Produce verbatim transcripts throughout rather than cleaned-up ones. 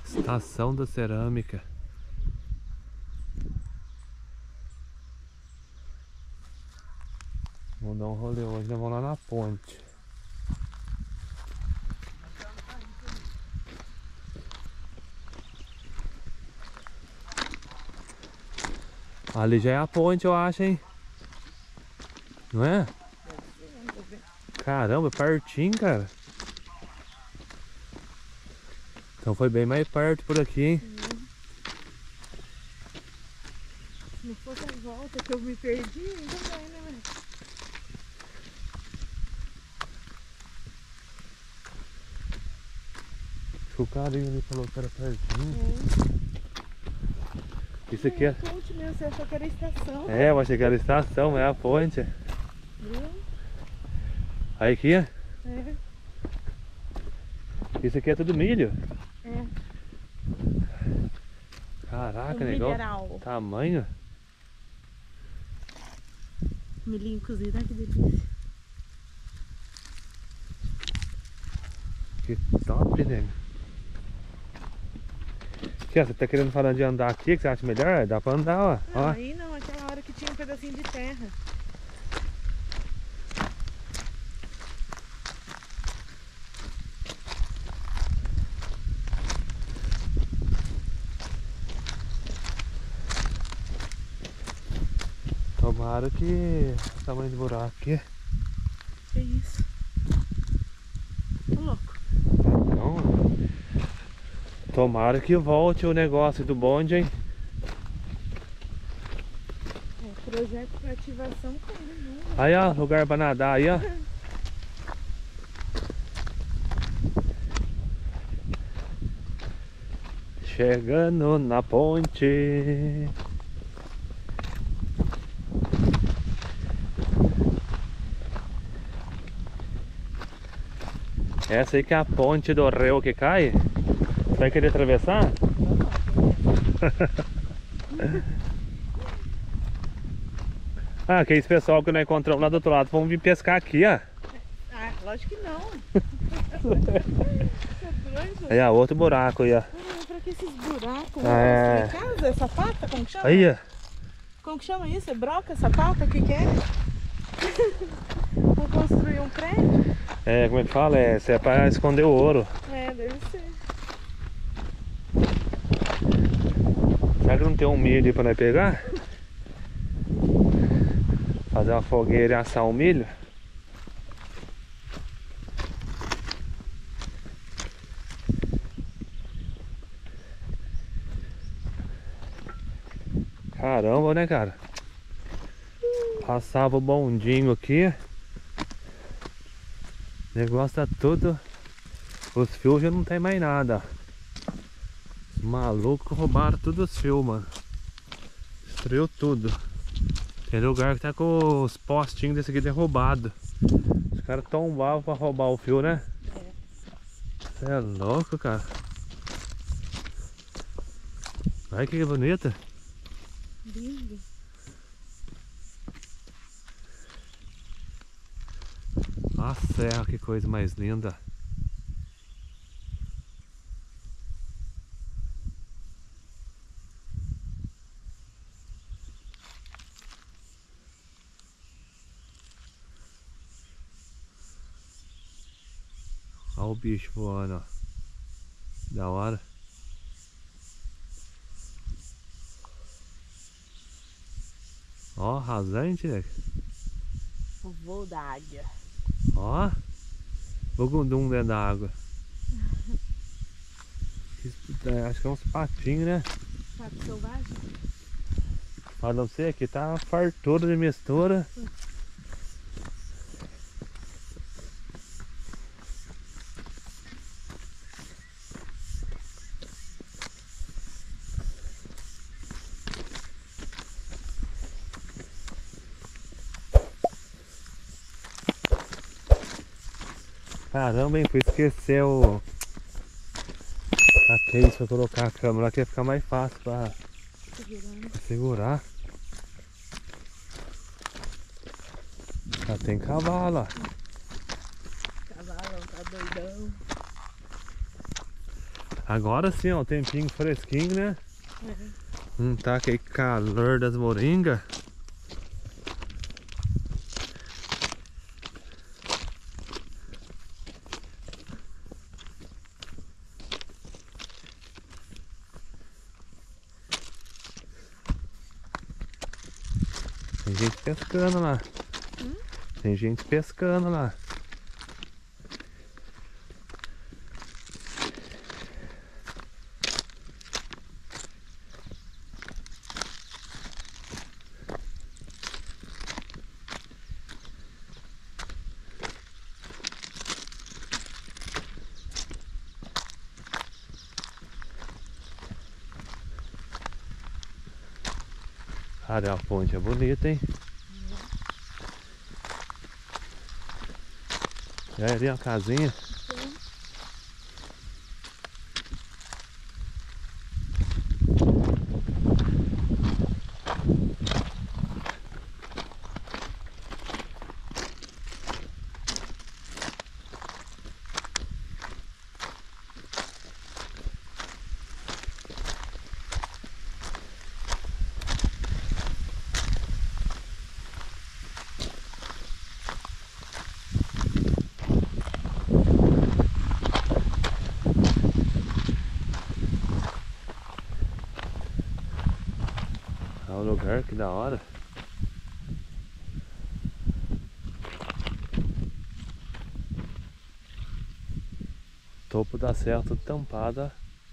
Estação da Cerâmica. Vamos dar um rolê hoje, nós vamos lá na ponte. Ali já é a ponte, eu acho, hein? Não é? Caramba, pertinho, cara. Então foi bem mais perto por aqui, hein? Uhum. Se não fosse a volta que eu me perdi, ainda bem, né, velho? O carinho ali falou que era pertinho. É. Isso aqui é... ponte mesmo, você achou que era a estação. É, eu achei que era a estação, é a ponte. Viu? Aí aqui, ó. É. Isso aqui é tudo milho. É. Caraca, Um negócio. mineral. Tamanho. Milhinho cozido, olha que delícia. Que top, nego. Aqui, ó, você tá querendo falar de andar aqui, que você acha melhor? Dá pra andar, ó. Não, ó. aí não, aquela hora que tinha um pedacinho de terra. Tomara que o tamanho do buraco aqui. Que isso? Tô louco. Então, tomara que volte o negócio do bonde, hein? É, projeto para ativação com ele, né? Aí, ó, lugar pra nadar aí, ó. Chegando na ponte. Essa aí que é a ponte do rio que cai. Vai querer atravessar? Ah, que esse pessoal que nós encontramos lá do outro lado, vamos vir pescar aqui, ó. Ah, lógico que não. Você é doido? Aí, ó, outro buraco aí, ó. Ah, pra que esses buracos? É. É. Casa, essa pata, como que chama? Aí, ó. Como que chama isso? É broca, essa pata? O que que é? Vou construir um prédio? É, como é que fala? É, isso é pra esconder o ouro. É, deve ser. Será que não tem um milho aí pra nós pegar? Fazer uma fogueira e assar um milho? Caramba, né, cara? Passava o bondinho aqui. O negócio tá todo... Os fios já não tem mais nada. Os malucos roubaram todos os fios, mano. Destruiu tudo. Tem lugar que tá com os postinhos desse aqui derrubado. Os caras tombavam pra roubar o fio, né? É. Você é louco, cara. Olha que bonita. Lindo. A serra, que coisa mais linda. Olha o bicho voando, ó. Da hora. Ó, rasante, né? O voo da águia. Ó. O gundum dentro da água. Acho que é uns patinhos, né? Pato selvagem? Fala pra você, aqui tá fartura de mistura. Caramba, hein? Fui esquecer o... a case pra colocar a câmera que ia ficar mais fácil pra, pra segurar. Já tem cavalo, ó. Cavalão, tá doidão. Agora sim, ó, o tempinho fresquinho, né? É. Não tá aquele calor das moringas. Tem gente pescando lá. Hum? Tem gente pescando lá. Cara, a ponte é bonita, hein? E aí, ali uma casinha. Então, É um lugar que da hora. Topo da serra tudo tampada.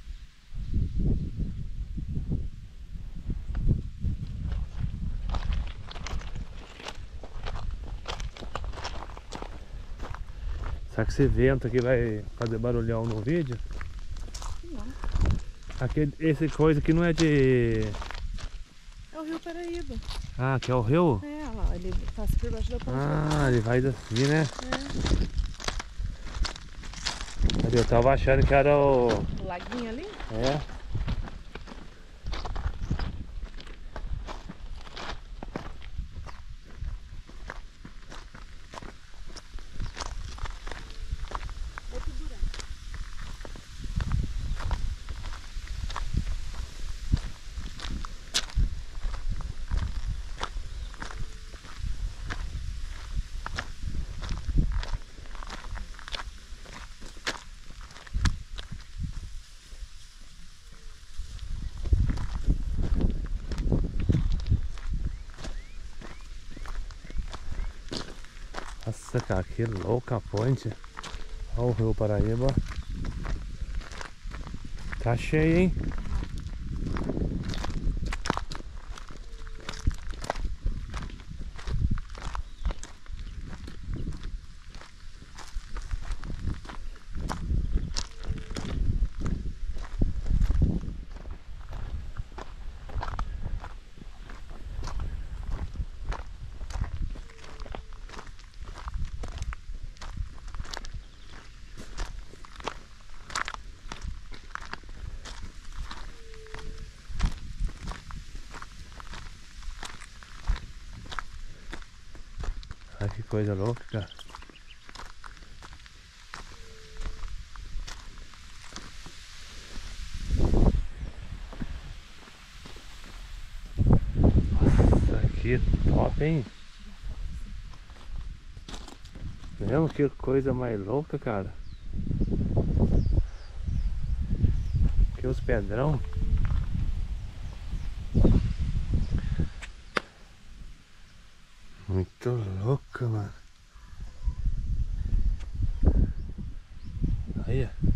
Será que esse vento aqui vai fazer barulhão no vídeo? não. Aquele, esse coisa aqui não é de... É o Rio Paraíba. Ah, que é o rio? É, olha lá, ele passa por baixo da ponte. Ah, ele vai assim, né? É. Eu tava achando que era o... O laguinho ali? É. É tudo buraco. Nossa, cara, que louca a ponte. Olha o rio Paraíba. Tá cheio, hein? Olha que coisa louca, cara. Nossa, que top, hein? Mesmo que coisa mais louca, cara. Que os pedrão. Muito louca, mano. Aí, ó.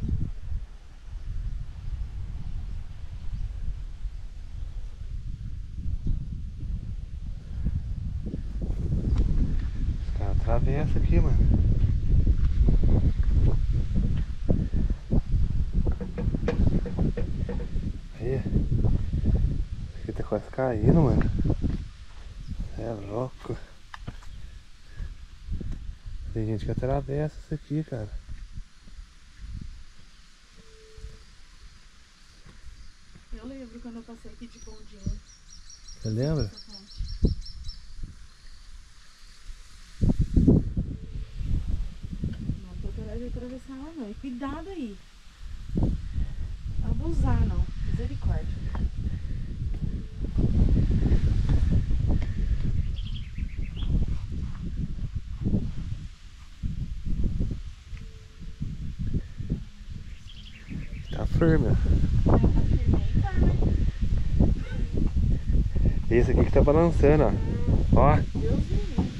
Tá atravessa aqui, mano. Aí. Aqui tá quase caindo, mano. É louco. Tem gente que atravessa isso aqui, cara. Eu lembro quando eu passei aqui de bondinho. Você lembra? Não tô coragem de atravessar ela não. E cuidado aí. firme. Tá firme aí, tá, né? Esse aqui que tá balançando, ó. Ó. Deus me livre.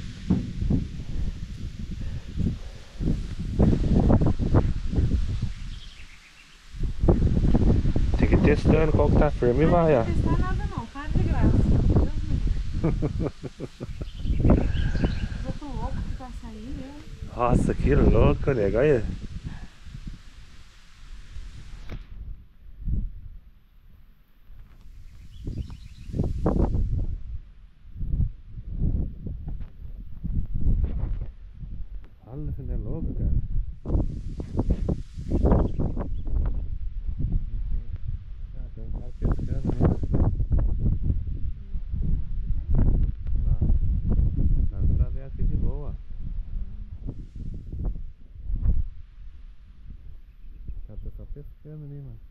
Tem que ir testando qual que tá firme e vai, ó. Não vai testar nada não, para de graça. Deus me livre. Eu tô louco que vai sair, né? Nossa, que louco, nego. Olha. Olha, você não é louco, cara. Ah, tem um cara pescando ali. Lá. Dá pra ver aqui de boa. O cara tá só pescando ali, mano.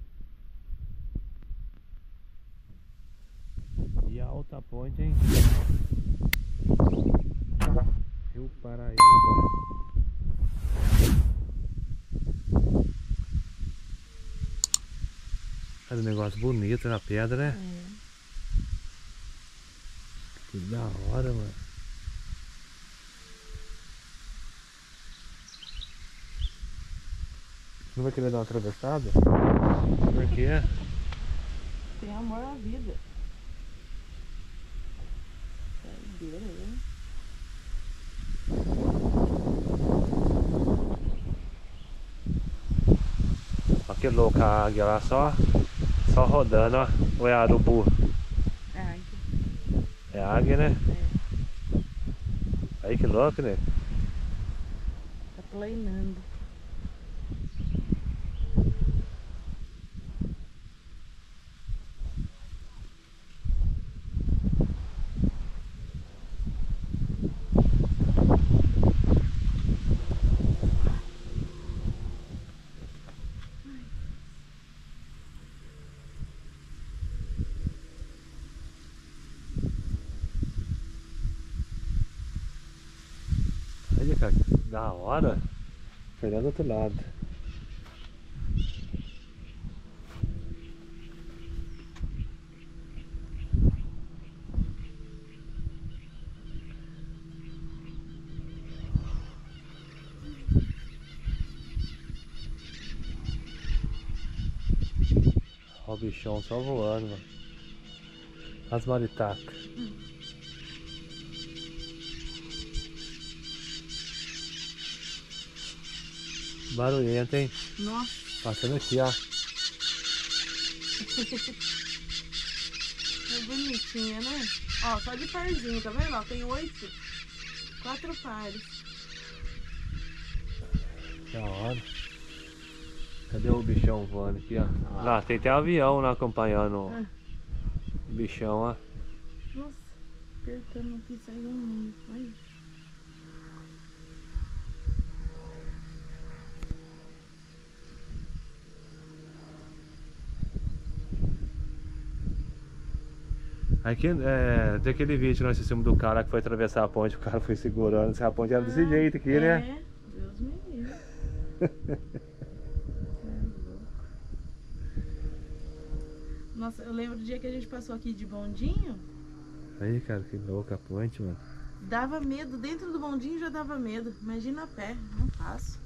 E a alta ponte, hein? Rio Paraíba. Faz um negócio bonito na pedra, né? É. Que da hora, mano. Não vai querer dar uma atravessada? Por quê? Tem amor à vida. Saideira, hein? Olha que louca a águia lá, só, só rodando, ó. Ou é a urubu? É águia. É a águia, né? É. Aí que louco, né? Tá planando. Olha, cara, que da hora. Foi lá do outro lado. Ó o bichão só voando, mano. As maritacas. Hum. Barulhento, hein? Nossa. Passando aqui, ó. É bonitinha, né? Ó, só de parzinho, tá vendo? Ó, tem oito. Quatro pares. Da hora. Cadê o bichão voando aqui, ó? Lá, tem até um avião lá acompanhando Ah. o bichão, ó. Nossa, apertando aqui, saiu um mundo. Olha. Aqui, é, tem aquele vídeo que nós assistimos do cara que foi atravessar a ponte, o cara foi segurando, a ponte era desse Ah, jeito aqui, é. né? Deus me livre. Nossa, eu lembro do dia que a gente passou aqui de bondinho. Aí, cara, que louca a ponte, mano. Dava medo, dentro do bondinho já dava medo. Imagina a pé, não faço.